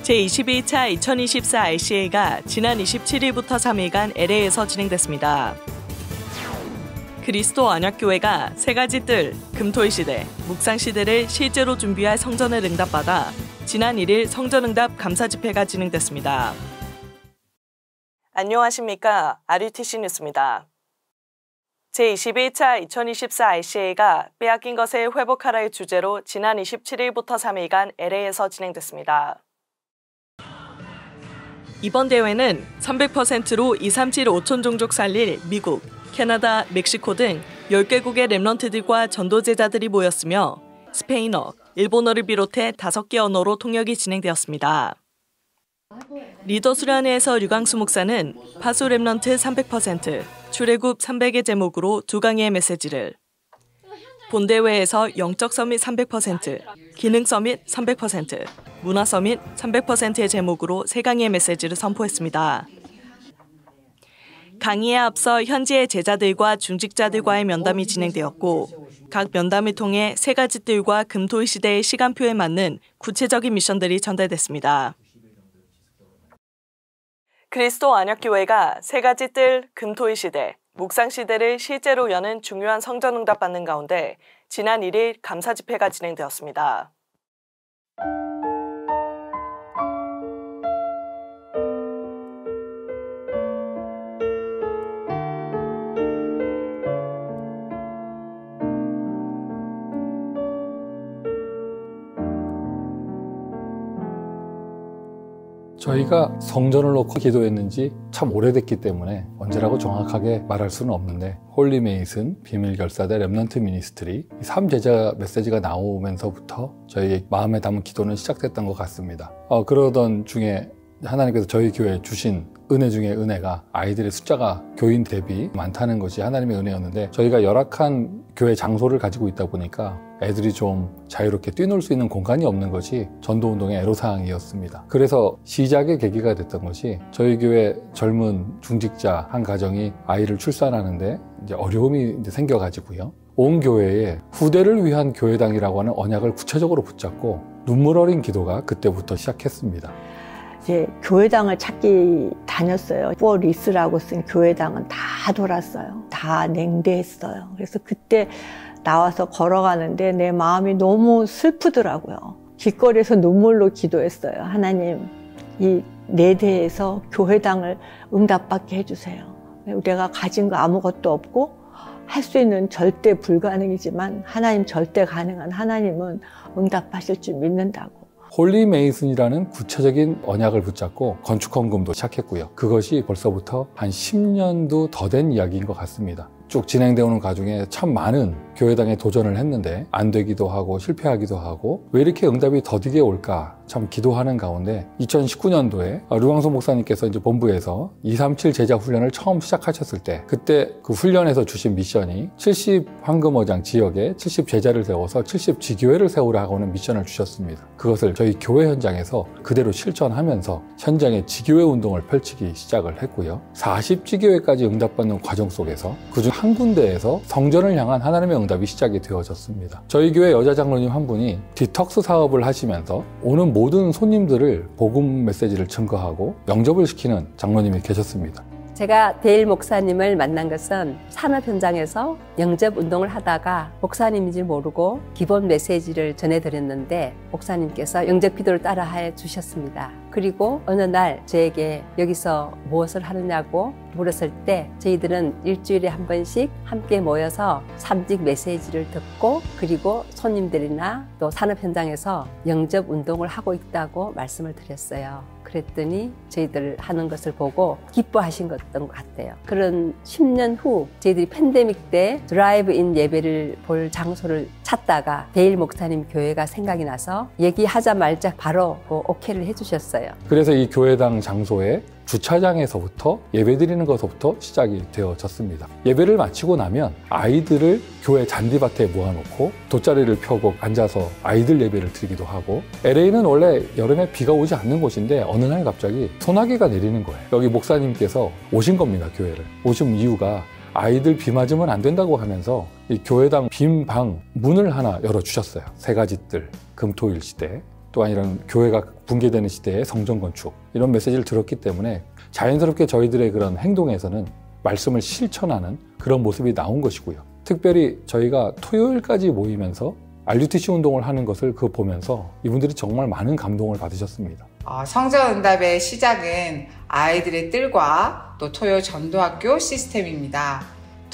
제22차 2024 RCA가 지난 27일부터 3일간 LA에서 진행됐습니다. 그리스도 언약교회가 세 가지 뜰, 금토일시대, 묵상시대를 실제로 준비할 성전을 응답받아 지난 1일 성전응답 감사집회가 진행됐습니다. 안녕하십니까. RUTC 뉴스입니다. 제21차 2024 RCA가 빼앗긴 것을 회복하라의 주제로 지난 27일부터 3일간 LA에서 진행됐습니다. 이번 대회는 300%로 237 5천 종족 살릴 미국, 캐나다, 멕시코 등 10개국의 랩런트들과 전도제자들이 모였으며 스페인어, 일본어를 비롯해 5개 언어로 통역이 진행되었습니다. 리더 수련회에서 류광수 목사는 파수 랩런트 300%, 출애굽 300의 제목으로 두 강의의 메시지를, 본대회에서 영적 서밋 300%, 기능 서밋 300%, 문화 서밋 300%의 제목으로 세 강의의 메시지를 선포했습니다. 강의에 앞서 현지의 제자들과 중직자들과의 면담이 진행되었고 각 면담을 통해 세 가지 뜰과 금토일 시대의 시간표에 맞는 구체적인 미션들이 전달됐습니다. 그리스도 언약교회가 세 가지 뜰, 금토일 시대, 묵상 시대를 실제로 여는 중요한 성전 응답 받는 가운데 지난 1일 감사 집회가 진행되었습니다. 저희가 성전을 놓고 기도했는지 참 오래됐기 때문에 언제라고 정확하게 말할 수는 없는데 홀리메이슨, 비밀결사대, 랩넌트 미니스트리 3제자 메시지가 나오면서부터 저희 마음에 담은 기도는 시작됐던 것 같습니다. 그러던 중에 하나님께서 저희 교회에 주신 은혜 중에 은혜가 아이들의 숫자가 교인 대비 많다는 것이 하나님의 은혜였는데 저희가 열악한 교회 장소를 가지고 있다 보니까 애들이 좀 자유롭게 뛰놀 수 있는 공간이 없는 것이 전도운동의 애로사항이었습니다. 그래서 시작의 계기가 됐던 것이 저희 교회 젊은 중직자 한 가정이 아이를 출산하는데 이제 어려움이 생겨가지고요. 온 교회에 후대를 위한 교회당이라고 하는 언약을 구체적으로 붙잡고 눈물 어린 기도가 그때부터 시작했습니다. 이제 교회당을 찾기 다녔어요. 포리스라고 쓴 교회당은 다 돌았어요. 다 냉대했어요. 그래서 그때 나와서 걸어가는데 내 마음이 너무 슬프더라고요. 길거리에서 눈물로 기도했어요. 하나님, 이 내 대에서 교회당을 응답받게 해주세요. 내가 가진 거 아무것도 없고 할 수 있는 절대 불가능이지만 하나님 절대 가능한 하나님은 응답하실 줄 믿는다고. 홀리메이슨이라는 구체적인 언약을 붙잡고 건축 헌금도 시작했고요. 그것이 벌써부터 한 10년도 더 된 이야기인 것 같습니다. 쭉 진행되어 오는 과정에 참 많은 교회당에 도전을 했는데 안 되기도 하고 실패하기도 하고 왜 이렇게 응답이 더디게 올까 참 기도하는 가운데 2019년도에 류광수 목사님께서 이제 본부에서 237 제자 훈련을 처음 시작하셨을 때 그때 그 훈련에서 주신 미션이 70 황금어장 지역에 70 제자를 세워서 70 지교회를 세우라고 하는 미션을 주셨습니다. 그것을 저희 교회 현장에서 그대로 실천하면서 현장에 지교회 운동을 펼치기 시작을 했고요. 40 지교회까지 응답받는 과정 속에서 그중 한 군데에서 성전을 향한 하나님의 응답이 시작이 되어졌습니다. 저희 교회 여자 장로님 한 분이 디톡스 사업을 하시면서 오는 모든 손님들을 복음 메시지를 증거하고 영접을 시키는 장로님이 계셨습니다. 제가 데일 목사님을 만난 것은 산업 현장에서 영접 운동을 하다가 목사님인지 모르고 기본 메시지를 전해드렸는데 목사님께서 영접 기도를 따라해 주셨습니다. 그리고 어느 날 저에게 여기서 무엇을 하느냐고 물었을 때 저희들은 일주일에 한 번씩 함께 모여서 삼직 메시지를 듣고 그리고 손님들이나 또 산업 현장에서 영접 운동을 하고 있다고 말씀을 드렸어요. 그랬더니 저희들 하는 것을 보고 기뻐하신 것 같아요. 그런 10년 후 저희들이 팬데믹 때 드라이브인 예배를 볼 장소를 찾다가 데일 목사님 교회가 생각이 나서 얘기하자마자 바로 오케이를 해주셨어요. 그래서 이 교회당 장소에 주차장에서부터 예배드리는 것부터 시작이 되어졌습니다. 예배를 마치고 나면 아이들을 교회 잔디밭에 모아놓고 돗자리를 펴고 앉아서 아이들 예배를 드리기도 하고 LA는 원래 여름에 비가 오지 않는 곳인데 어느 날 갑자기 소나기가 내리는 거예요. 여기 목사님께서 오신 겁니다. 교회를. 오신 이유가 아이들 비 맞으면 안 된다고 하면서 이 교회당 빈 방 문을 하나 열어주셨어요. 세 가지 뜰, 금토일 시대, 또한 이런 교회가 붕괴되는 시대의 성전 건축 이런 메시지를 들었기 때문에 자연스럽게 저희들의 그런 행동에서는 말씀을 실천하는 그런 모습이 나온 것이고요. 특별히 저희가 토요일까지 모이면서 RUTC 운동을 하는 것을 보면서 이분들이 정말 많은 감동을 받으셨습니다. 성전응답의 시작은 아이들의 뜰과 또 토요 전도학교 시스템입니다.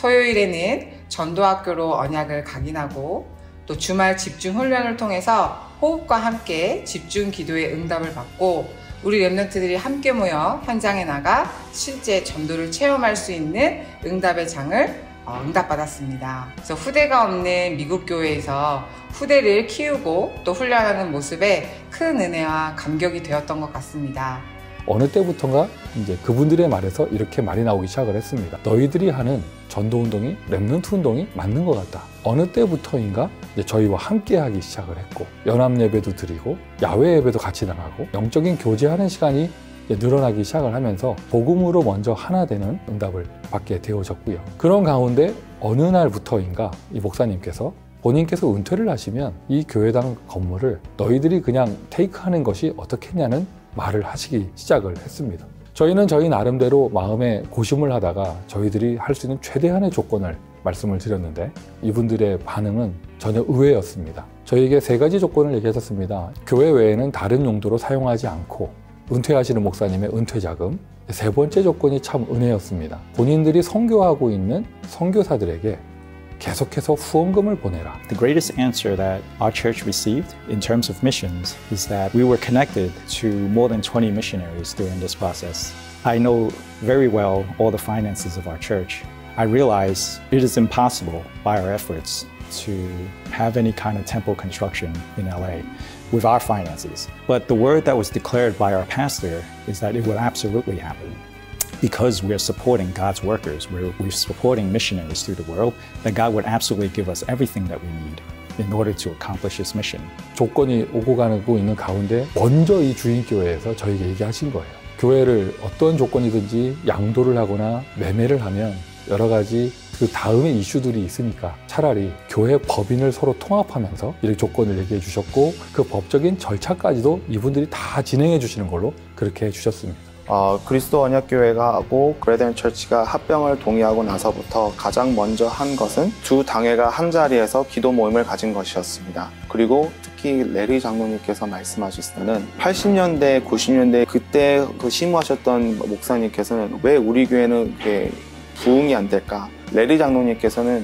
토요일에는 전도학교로 언약을 각인하고 또 주말 집중 훈련을 통해서 호흡과 함께 집중 기도의 응답을 받고 우리 랩런트들이 함께 모여 현장에 나가 실제 전도를 체험할 수 있는 응답의 장을 응답받았습니다. 그래서 후대가 없는 미국 교회에서 후대를 키우고 또 훈련하는 모습에 큰 은혜와 감격이 되었던 것 같습니다. 어느 때부터인가 이제 그분들의 말에서 이렇게 말이 나오기 시작을 했습니다. 너희들이 하는 전도 운동이 랩런트 운동이 맞는 것 같다. 어느 때부터인가 이제 저희와 함께 하기 시작을 했고 연합 예배도 드리고 야외 예배도 같이 나가고 영적인 교제하는 시간이 늘어나기 시작을 하면서 복음으로 먼저 하나 되는 응답을 받게 되어졌고요. 그런 가운데 어느 날부터인가 이 목사님께서 본인께서 은퇴를 하시면 이 교회당 건물을 너희들이 그냥 테이크하는 것이 어떻겠냐는 말을 하시기 시작을 했습니다. 저희는 저희 나름대로 마음에 고심을 하다가 저희들이 할 수 있는 최대한의 조건을 말씀을 드렸는데 이분들의 반응은 전혀 의외였습니다. 저희에게 3가지 조건을 얘기하셨습니다. 교회 외에는 다른 용도로 사용하지 않고 은퇴하시는 목사님의 은퇴자금, 3번째 조건이 참 은혜였습니다. 본인들이 선교하고 있는 선교사들에게 계속해서 후원금을 보내라. The greatest answer that our church received in terms of missions is that we were connected to more than 20 missionaries during this process. I know very well all the finances of our church. I realize it is impossible by our efforts to have any kind of temple construction in LA with our finances. But the word that was declared by our pastor is that it will absolutely happen. Because we're supporting God's workers, we're supporting missionaries through the world, that God would absolutely give us everything that we need in order to accomplish His mission. 조건이 오고 가고 있는 가운데 먼저 이 주인교회에서 저에게 얘기하신 거예요. 교회를 어떤 조건이든지 양도를 하거나 매매를 하면 여러 가지 그 다음의 이슈들이 있으니까 차라리 교회 법인을 서로 통합하면서 이렇게 조건을 얘기해 주셨고 그 법적인 절차까지도 이분들이 다 진행해 주시는 걸로 그렇게 해 주셨습니다. 그리스도 언약교회가 하고 그레덴 처치가 합병을 동의하고 나서부터 가장 먼저 한 것은 두 당회가 한자리에서 기도 모임을 가진 것이었습니다. 그리고 특히 레리 장로님께서 말씀하실 때는 80년대, 90년대 그때 그 심무하셨던 목사님께서는 왜 우리 교회는 이렇게 부흥이 안 될까? 레리 장로님께서는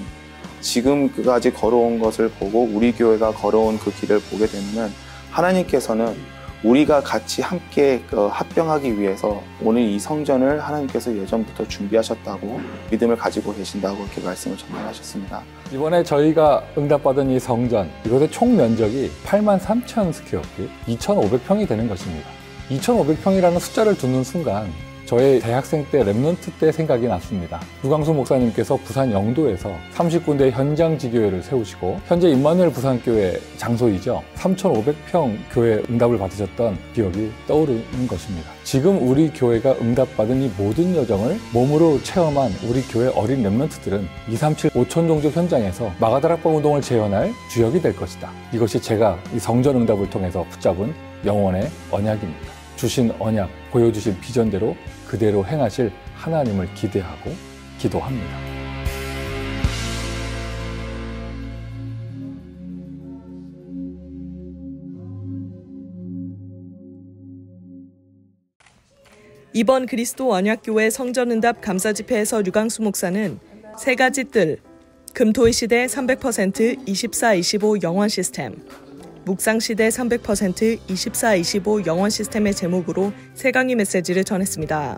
지금까지 걸어온 것을 보고 우리 교회가 걸어온 그 길을 보게 되면 하나님께서는 우리가 같이 함께 합병하기 위해서 오늘 이 성전을 하나님께서 예전부터 준비하셨다고 믿음을 가지고 계신다고 이렇게 말씀을 전달하셨습니다. 이번에 저희가 응답받은 이 성전, 이것의 총 면적이 83,000 스퀘어핏, 2,500평이 되는 것입니다. 2,500평이라는 숫자를 듣는 순간 저의 대학생 때 랩런트 때 생각이 났습니다. 유광수 목사님께서 부산 영도에서 30군데 현장 지교회를 세우시고 현재 임마누엘 부산교회 장소이죠. 3,500평 교회 응답을 받으셨던 기억이 떠오르는 것입니다. 지금 우리 교회가 응답받은 이 모든 여정을 몸으로 체험한 우리 교회 어린 랩런트들은 237 5천 종족 현장에서 마가다락방 운동을 재현할 주역이 될 것이다. 이것이 제가 이 성전 응답을 통해서 붙잡은 영원의 언약입니다. 주신 언약, 보여주신 비전대로 그대로 행하실 하나님을 기대하고 기도합니다. 이번 그리스도 언약교회 성전응답 감사집회에서 류광수 목사는 3가지 뜰, 금토일 시대 300% 24-25 영원 시스템, 묵상시대 300% 24-25 영원 시스템의 제목으로 세 강의 메시지를 전했습니다.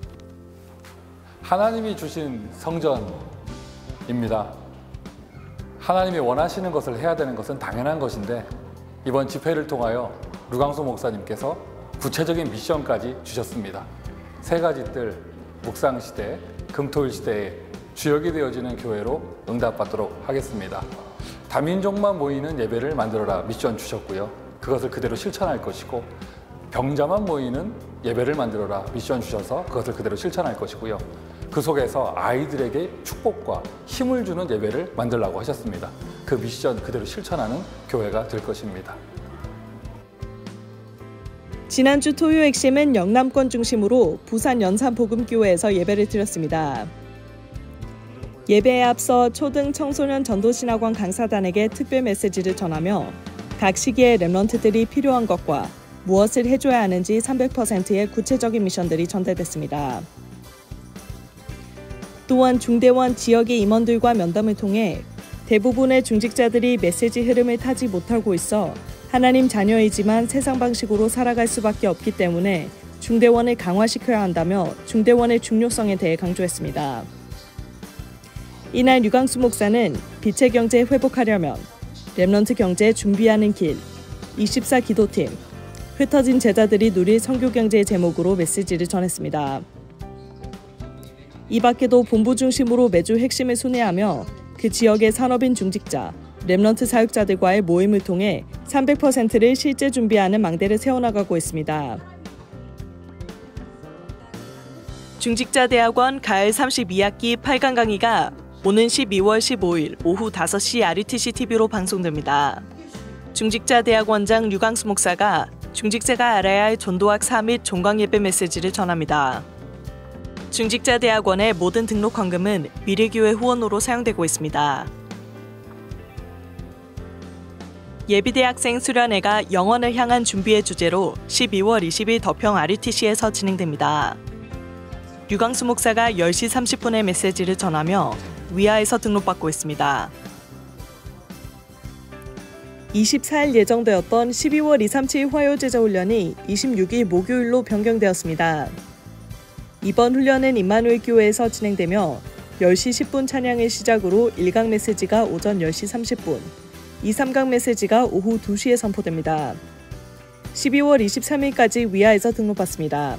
하나님이 주신 성전입니다. 하나님이 원하시는 것을 해야 되는 것은 당연한 것인데 이번 집회를 통하여 류광수 목사님께서 구체적인 미션까지 주셨습니다. 3가지 뜰, 묵상시대, 금토일시대의 주역이 되어지는 교회로 응답받도록 하겠습니다. 다민족만 모이는 예배를 만들어라 미션 주셨고요. 그것을 그대로 실천할 것이고 병자만 모이는 예배를 만들어라 미션 주셔서 그것을 그대로 실천할 것이고요. 그 속에서 아이들에게 축복과 힘을 주는 예배를 만들라고 하셨습니다. 그 미션 그대로 실천하는 교회가 될 것입니다. 지난주 토요 핵심은 영남권 중심으로 부산 연산복음교회에서 예배를 드렸습니다. 예배에 앞서 초등 청소년 전도신학원 강사단에게 특별 메시지를 전하며 각 시기에 렘넌트들이 필요한 것과 무엇을 해줘야 하는지 300%의 구체적인 미션들이 전달됐습니다. 또한 중대원 지역의 임원들과 면담을 통해 대부분의 중직자들이 메시지 흐름을 타지 못하고 있어 하나님 자녀이지만 세상 방식으로 살아갈 수밖에 없기 때문에 중대원을 강화시켜야 한다며 중대원의 중요성에 대해 강조했습니다. 이날 류광수 목사는 빛의 경제 회복하려면 렘넌트 경제 준비하는 길, 24 기도팀, 흩어진 제자들이 누릴 선교 경제의 제목으로 메시지를 전했습니다. 이 밖에도 본부 중심으로 매주 핵심을 순회하며 그 지역의 산업인 중직자, 렘넌트 사역자들과의 모임을 통해 300%를 실제 준비하는 망대를 세워나가고 있습니다. 중직자대학원 가을 32학기 8강 강의가 오는 12월 15일 오후 5시 RUTC TV로 방송됩니다. 중직자대학원장 류광수 목사가 중직자가 알아야 할 전도학 3및 종강예배 메시지를 전합니다. 중직자대학원의 모든 등록 헌금은 미래교회 후원으로 사용되고 있습니다. 예비대학생 수련회가 영원을 향한 준비의 주제로 12월 20일 덕평 RUTC에서 진행됩니다. 류광수 목사가 10시 30분에 메시지를 전하며 위아에서 등록받고 있습니다. 24일 예정되었던 12월 237 화요제자훈련이 26일 목요일로 변경되었습니다. 이번 훈련은 임마누엘 교회에서 진행되며 10시 10분 찬양을 시작으로 1강 메시지가 오전 10시 30분, 2, 3강 메시지가 오후 2시에 선포됩니다. 12월 23일까지 위아에서 등록받습니다.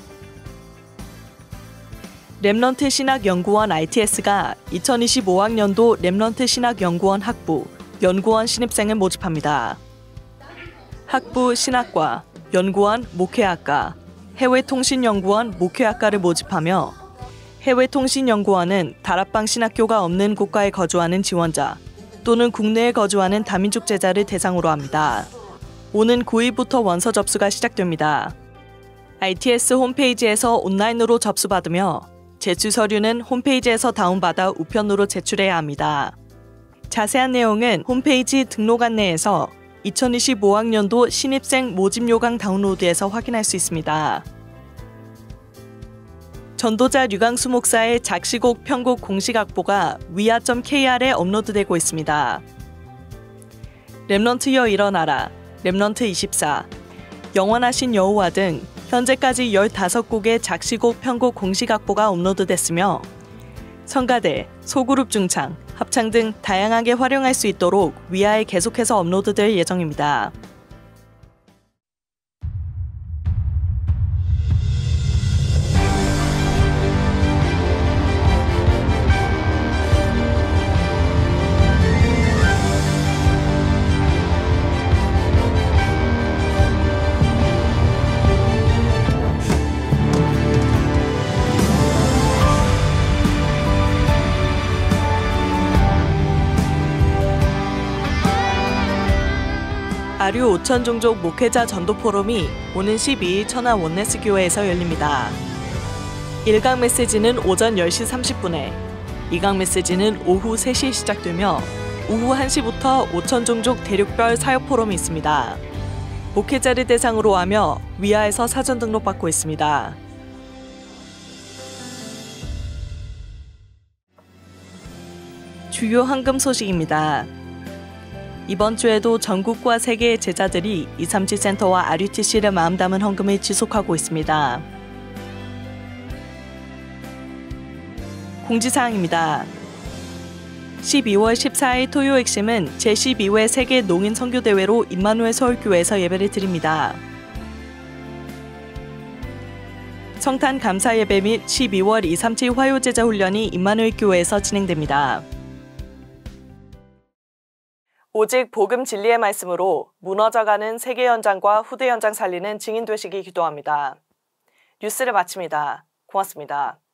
렘넌트 신학연구원 ITS가 2025학년도 렘넌트 신학연구원 학부, 연구원 신입생을 모집합니다. 학부 신학과, 연구원 목회학과, 해외통신연구원 목회학과를 모집하며 해외통신연구원은 다락방 신학교가 없는 국가에 거주하는 지원자 또는 국내에 거주하는 다민족 제자를 대상으로 합니다. 오는 9일부터 원서 접수가 시작됩니다. ITS 홈페이지에서 온라인으로 접수받으며 제출 서류는 홈페이지에서 다운받아 우편으로 제출해야 합니다. 자세한 내용은 홈페이지 등록 안내에서 2025학년도 신입생 모집 요강 다운로드에서 확인할 수 있습니다. 전도자 류광수 목사의 작시곡 편곡 공식 악보가 위아.kr에 업로드되고 있습니다. 렘넌트여 일어나라, 렘넌트 24, 영원하신 여호와 등 현재까지 15곡의 작시곡 편곡 공식 악보가 업로드됐으며 성가대, 소그룹 중창, 합창 등 다양하게 활용할 수 있도록 위아에 계속해서 업로드될 예정입니다. 아류 5천 종족 목회자 전도 포럼이 오는 12일 천안 원네스 교회에서 열립니다. 1강 메시지는 오전 10시 30분에, 2강 메시지는 오후 3시에 시작되며 오후 1시부터 5천 종족 대륙별 사역 포럼이 있습니다. 목회자를 대상으로 하며 위아에서 사전 등록받고 있습니다. 주요 헌금 소식입니다. 이번 주에도 전국과 세계의 제자들이 237 센터와 RUTC를 마음 담은 헌금을 지속하고 있습니다. 공지사항입니다. 12월 14일 토요 핵심은 제12회 세계 농인 선교대회로 임마누엘 서울교회에서 예배를 드립니다. 성탄 감사 예배 및 12월 237 화요제자 훈련이 임마누엘 교회에서 진행됩니다. 오직 복음 진리의 말씀으로 무너져가는 세계 현장과 후대 현장 살리는 증인 되시기 기도합니다. 뉴스를 마칩니다. 고맙습니다.